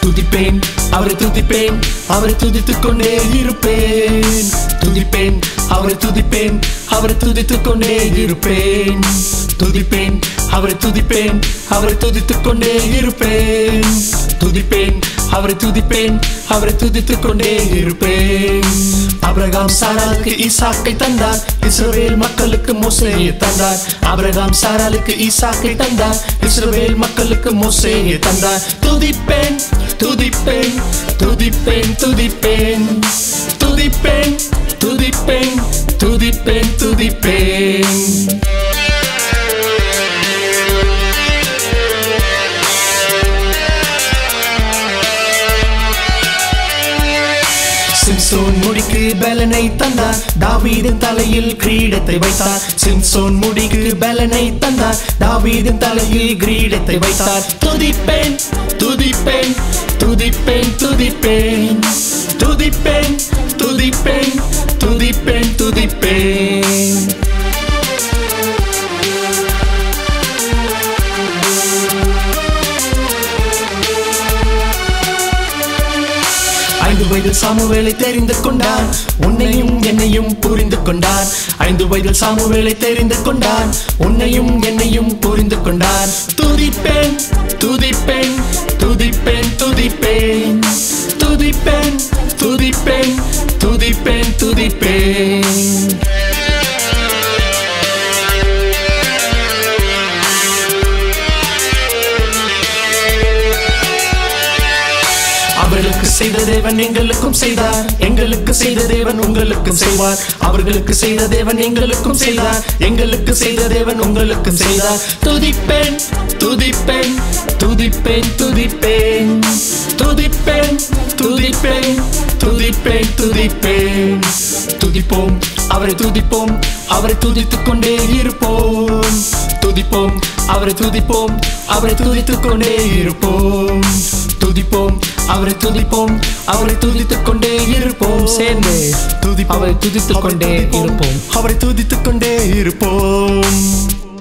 துதிப்பேன் அவரை துதிப்பேன் அவரை துதித்துக் கொண்டே இருப்பேன் துதிப்பேன் அவரை துதிப்பேன் அவரை துதித்துக் கொண்டே இருப்பேன் துதிப்பேன் அவரை துதிப்பேன் அவரை துதித்துக் கொண்டே இருப்பேன் துதிப்பேன் அவரை துதிப்பேன் அவரை துதித்துக் கொண்டே இருப்பேன் ஆபிரகாம் சாராளுக்கு ஈசாக்கை தந்தார் இஸ்ரவேல் மக்களுக்கு மோசேயை தந்தார் ஆபிரகாம் சாராளுக்கு ஈசாக்கை தந்தார் இஸ்ரவேல் மக்களுக்கு மோசேயை தந்தார் துதிப்பேன் துதிப்பேன் துதிப்பேன் துதிப்பேன் துதிப்பேன் துதிப்பேன் துதிப்பேன் துதிப்பேன் சிம்சோன் முடிக்கு பலனை தந்தார் தாவீதின் தலையில் கிரீடத்தை வைத்தார் சிம்சோன் முடிக்கு பலனை தந்தார் தாவீதின் தலையில் கிரீடத்தை வைத்தார் துதிப்பேன் துதிப்பேன் துதிப்பேன் துதிப்பேன் துதிப்பேன் துதிப்பேன் துதிப்பேன் துதிப்பேன் ஐந்து வயதில் சாமுவேலை தெரிந்து கொண்டான் உன்னையும் என்னையும் புரிந்து கொண்டான் ஐந்து வயதில் சாமுவேலை தெரிந்து கொண்டான் உன்னையும் என்னையும் புரிந்து கொண்டான் துதிப்பேன் துதிப்பேன் துதிப்பேன் துதிப்பேன் துதிப்பேன் துதிப்பேன் துதிப்பேன் துதிப்பேன் அவர்களுக்கு செய்த தேவன் எங்களுக்கும் செய்தார் எங்களுக்கு செய்த தேவன் உங்களுக்கும் செய்வார் அவர்களுக்கு செய்த தேவன் எங்களுக்கும் செய்தார் எங்களுக்கு செய்த தேவன் உங்களுக்கும் செய்தார் துதிப்பேன் துதிப்பேன் துதிப்பேன் துதிப்பேன் துதிப்பேன் துதிப்பேன் துதிப்பேன் துதிப்பேன் துதிப்போம் அவரை துதிப்போம் அவரை துதித்துக் கொண்டே இருப்போம் துதிப்போம் அவரை துதிப்போம் அவரை துதித்துக் கொண்டே இருப்போம் துதிப்போம் அவரை துதிப்போம் அவரை துதித்துக் கொண்டே இருப்போம் சேர்ந்து அவரை துதித்துக் கொண்டே இருப்போம் அவரை துதித்துக் கொண்டே இருப்போம்